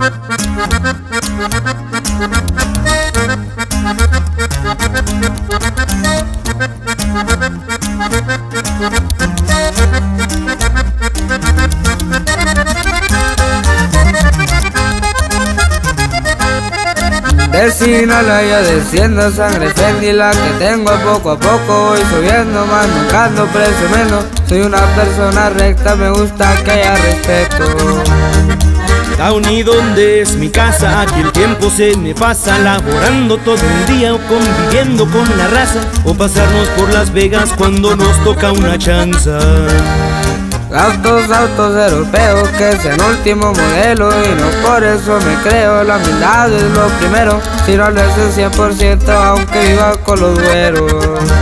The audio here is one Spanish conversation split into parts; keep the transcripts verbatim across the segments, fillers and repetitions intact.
Del Sinaloa desciendo sangre Fendi, la que tengo poco a poco voy subiendo, más nunca ando presumiendo. Soy una persona recta, me gusta que haya respeto. Downey, donde es mi casa, aquí el tiempo se me pasa laborando todo el día o conviviendo con la raza, o pasarnos por Las Vegas cuando nos toca una chanza. Autos, autos europeos que sean último modelo, y no por eso me creo, la humildad es lo primero, si no lo es el cien por ciento aunque viva con los güeros.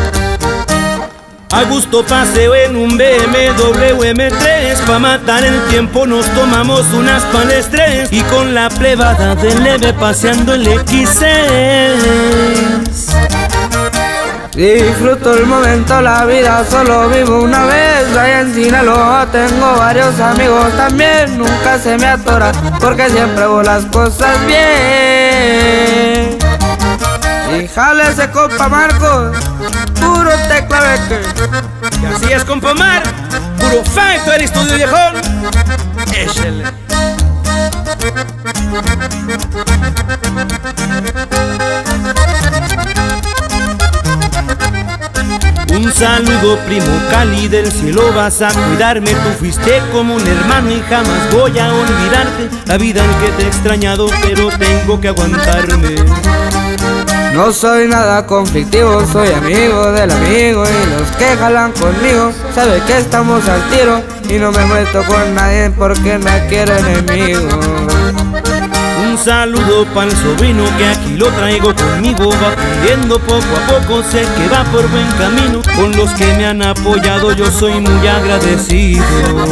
A gusto paseo en un B M W M tres, pa' matar el tiempo nos tomamos unas palestres, y con la plebada de leve paseando el equis seis. Disfruto el momento, la vida solo vivo una vez. Allá en Sinaloa tengo varios amigos también. Nunca se me atora porque siempre hago las cosas bien. Y jale ese compa Marcos, puro teclaveque. Y así es, compa Mar, puro facto el estudio viejón. Échele. Un saludo, primo Cali, del cielo vas a cuidarme. Tú fuiste como un hermano y jamás voy a olvidarte. La vida en que te he extrañado, pero tengo que aguantarme. No soy nada conflictivo, soy amigo del amigo, y los que jalan conmigo saben que estamos al tiro, y no me meto con nadie porque no quiero enemigos. Un saludo pa'l sobrino que aquí lo traigo conmigo, va aprendiendo poco a poco, sé que va por buen camino. Con los que me han apoyado yo soy muy agradecido.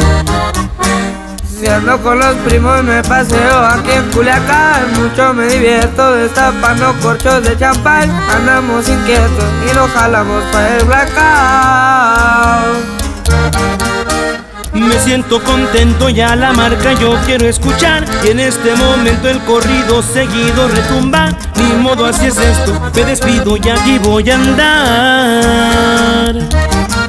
Si ando con los primos me paseo aquí en Culiacán, mucho me divierto destapando corchos de champán. Andamos inquietos y nos jalamos para el blackout. Me siento contento, ya la marca yo quiero escuchar, y en este momento el corrido seguido retumba. Ni modo, así es esto, me despido y aquí voy a andar.